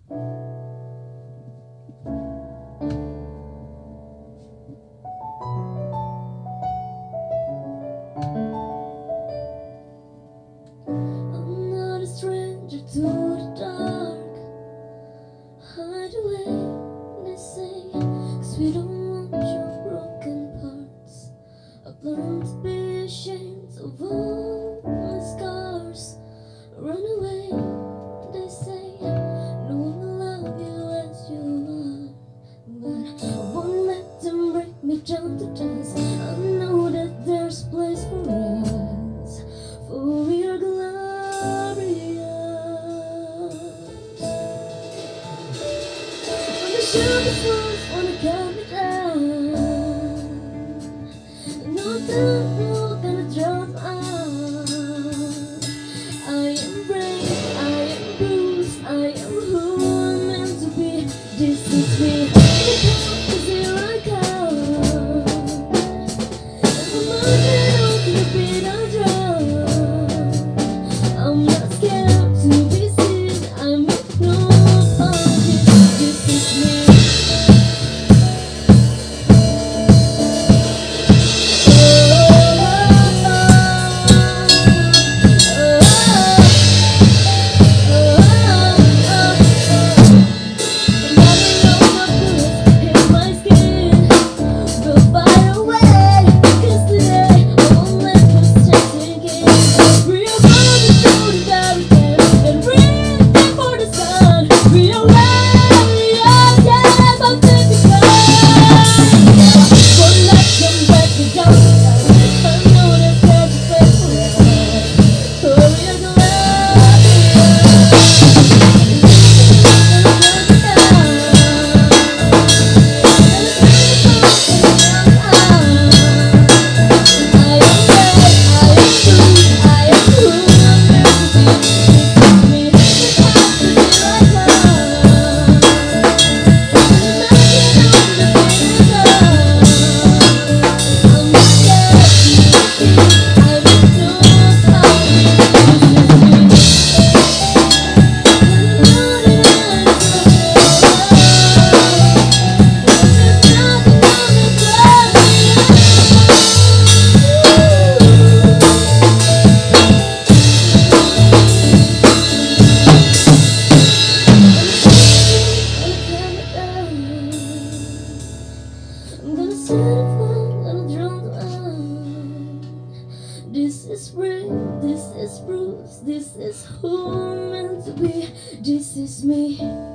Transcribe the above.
I'm not a stranger to the dark. Hide away, they say, 'cause we don't want your broken parts. I've learned to be ashamed of all my scars. Run away, they say, no one will love you as you are. But I won't let them break me down to dust. I know that there's a place for us, for we are glorious. When the sugar falls, wanna count me down. No time, no gonna drown out. I am brave, I am bruised, I am who I'm meant to be. This is me. The count is here I come. And the mountain on the beat I drum. I'm not scared to be seen. I'm ignored. This is me. This is real, this is Bruce, this is who I'm meant to be, this is me.